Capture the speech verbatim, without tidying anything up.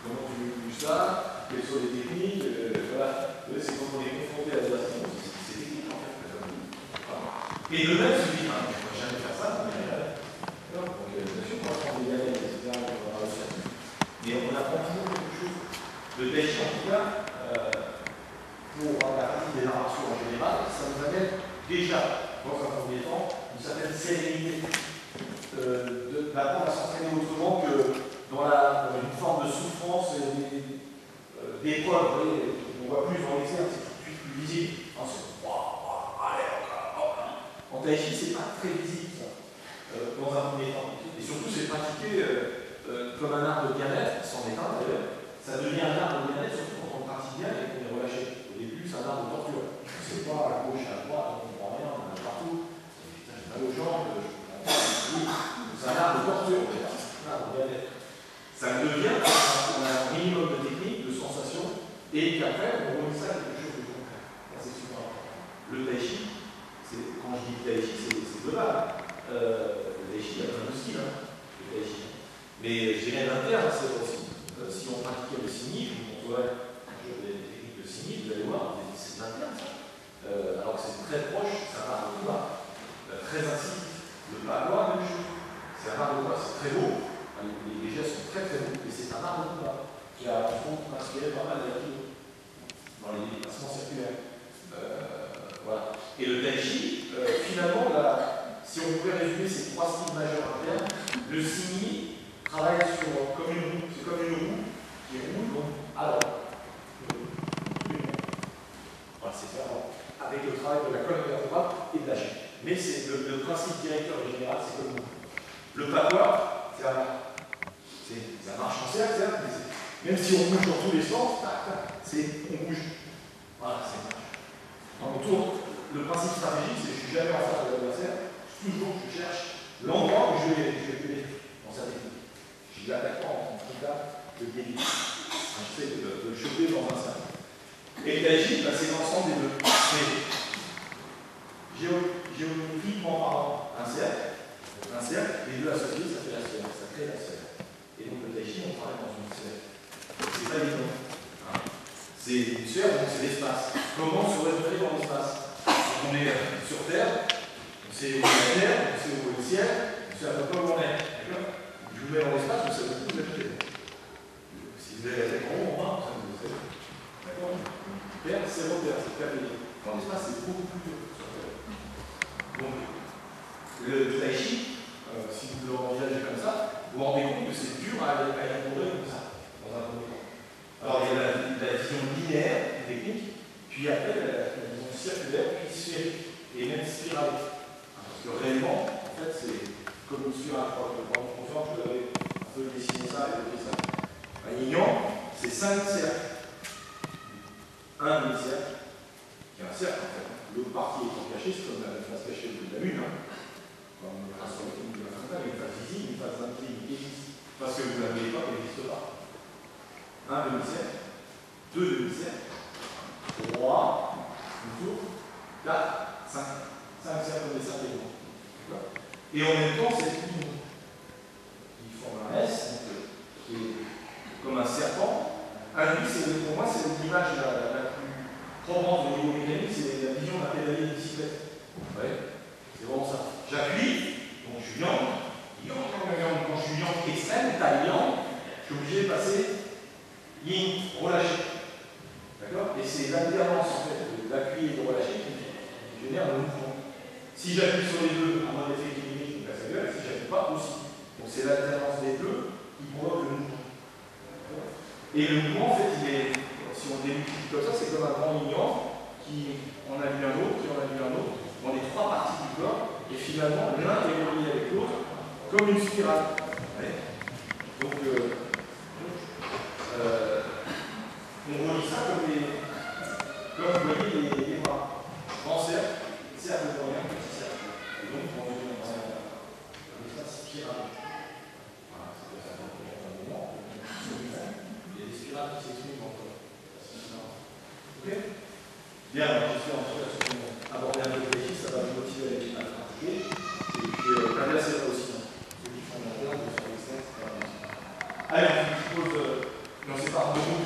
comment tu uses ça, quelles sont les techniques, euh, voilà. C'est quand on est confronté à des actions, c'est technique en fait. Et le même se dit, ah, je ne pourrais jamais faire ça, mais donc euh, bien sûr, on apprend des galères, et cetera, on va réussir. Mais on apprend toujours quelque chose. Le Tai Chi, en tout cas, euh, pour la partie des arts martiaux en général, ça nous amène déjà, dans un premier temps, une certaine sérénité euh, d'apprendre à s'entraîner autrement que dans, la, dans une forme de souffrance et d'épreuve. On voit plus dans l'externe, c'est tout de suite plus visible. Ensuite, oh, oh, allez, encore, oh. En Tai Chi, c'est pas très visible, ça, euh, dans un premier temps. Et surtout, c'est pratiqué euh, euh, comme un art de bien-être, c'en est un d'ailleurs. Ça devient un art de bien-être, surtout quand on le pratique bien et qu'on est relâché. Au début, c'est un art de torture. C'est pas à gauche, à droite, on ne comprend rien, on en a partout. Putain, j'ai mal aux jambes, je comprends pas. C'est un art de torture, c'est un art de bien-être. Ça devient on a un minimum de technique, de sensations, et qu'après, on remet ça à quelque chose de concret. C'est super important. Le Tai Chi, quand je dis Tai Chi, c'est global. Euh, le Tai Chi, il y a plein de styles, hein, le Tai Chi. Mais je dirais l'interne, c'est aussi. Euh, si on pratiquait le Sini, je vous montrerai des techniques de Sini, vous allez voir, c'est l'interne, ça. Euh, alors que c'est très proche, c'est un art de combat, euh, très incisif. Le Bagua, même chose. C'est un art de combat, c'est très beau. Les, les gestes sont très très beaux, et c'est un art de combat qui a inspiré pas mal d'aïkido dans les déplacements circulaires. Euh, voilà. Et le Tai Chi, euh, finalement, là, si on pouvait résumer ces trois styles majeurs internes, le Sini travaille sur, comme une roue, c'est comme une roue qui roule, donc alors, voilà, c'est faire avec le travail de la colonne vertébrale et de la chaîne. Mais c'est le, le principe directeur et général, c'est comme une roue. Le Bagua, c'est un ça marche en cercle, cercle, mais même si on bouge dans tous les sens, c'est on bouge. Voilà, c'est ça. En retour, le principe stratégique, c'est que je ne suis jamais en face de l'adversaire, toujours je cherche l'endroit où je vais, je vais pénétrer dans sa technique. Je l'attaque pas en frontal, je dévie. J'essaie de, de le choper dans un cercle. Et le Tai Chi, bah, c'est l'ensemble des deux. Géométriquement parlant, un cercle, un cercle, les deux associés, ça fait la sphère, ça crée la sphère. Et donc le Tai Chi, on travaille dans une sphère. C'est pas évident. Hein. C'est une sphère, donc c'est l'espace. Comment se référer dans l'espace? On est sur Terre, on sait où est la Terre, on sait où est le ciel, on sait à peu près où on est. D'accord? Je vous mets dans l'espace, vous savez où vous êtes. Si vous avez la tête en haut, en bas, vous savez. D'accord? Terre, c'est terre, c'est terre. Dans l'espace, c'est beaucoup plus dur sur Terre. Donc, le Tai Chi, euh, si vous le envisagez comme ça, vous vous rendez compte que c'est dur à élaborer comme ça, dans un premier temps. Alors il y a la, la vision linéaire, technique, puis après la, la vision circulaire, puis sphérique, et même spirale. Parce que réellement, en fait, c'est comme une spirale. Je crois que pendant une conférence, je vous avais un peu dessiné ça et évoqué ça. Un yin, c'est cinq cercles. Un demi-cercle, qui est un cercle en fait. L'autre partie étant cachée, c'est comme la face cachée de la lune. Hein. Comme la face de la frontale, une face visible, une face intégrée qui existe. Parce que vous ne la voyez pas, elle n'existe pas. Un demi-cercle, deux demi-cercles, trois, une tour, quatre, cinq. Cinq cercles des cinq éléments. Et en même temps, cette ligne qui forme un S, donc, qui est comme un serpent, un lui, pour moi, c'est l'image la, la, la plus probante au niveau mécanique, c'est la vision d'un pédalier de bicyclette. Vous voyez? C'est vraiment ça. J'appuie, donc je suis yang, yang, yang, yang. Quand je suis yang extrême, taille yang, je suis obligé de passer yin, relâché. D'accord? Et c'est l'alternance en fait d'appuyer et de relâcher qui génère le mouvement. Si j'appuie sur les deux, à mon effet équilibré, je me casse la gueule. Si j'appuie pas, aussi. Donc c'est l'alternance des deux qui provoque le mouvement. Et le mouvement, en fait, il est, si on démultiplie comme ça, c'est comme un grand lignant qui en a vu un autre, qui en a vu un autre, dans les trois parties du corps, et finalement, l'un est relié avec l'autre, comme une spirale. Ouais. Donc, euh, euh, on relie ça comme, les, comme vous voyez les, les bras. Grand cercle, cercle de rien, petit cercle. Et donc, on revient dans un espace spirale. Voilà, c'est comme ça qu'on peut faire un mouvement. Il y a des spirales qui s'expriment encore. Ok? Bien, alors j'espère en tout cas que aborder un peu de défi, ça va vous motiver à le pratiquer. Et puis, euh, Claudia, c'est là aussi. Hein. Ceux qui font l'interne, de faire l'externe, et cetera. Allez, on se pose. Euh, par harmonie